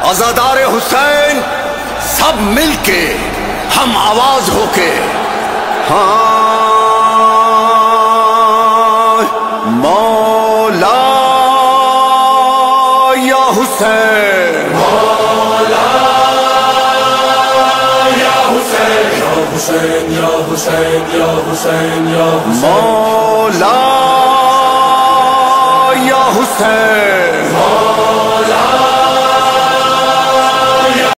अज़ादारे हुसैन सब मिलके हम आवाज होके, हाँ मौला या हुसैन, मौला या हुसैन, या हुसैन या हुसैन या हुसैन या हुसैन, मौला या हुसैन।